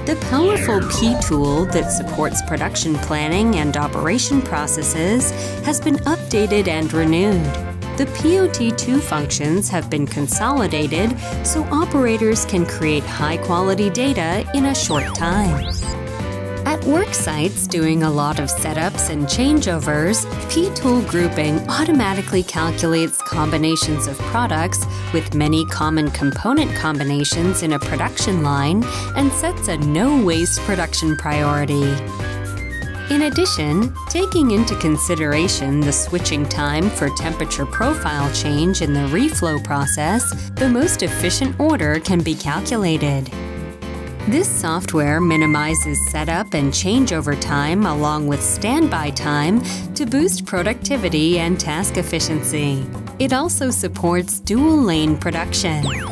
The powerful P tool that supports production planning and operation processes has been updated and renewed. The POT2 functions have been consolidated so operators can create high-quality data in a short time. At work sites doing a lot of setups and changeovers, P-tool grouping automatically calculates combinations of products with many common component combinations in a production line and sets a no-waste production priority. In addition, taking into consideration the switching time for temperature profile change in the reflow process, the most efficient order can be calculated. This software minimizes setup and changeover time along with standby time to boost productivity and task efficiency. It also supports dual-lane production.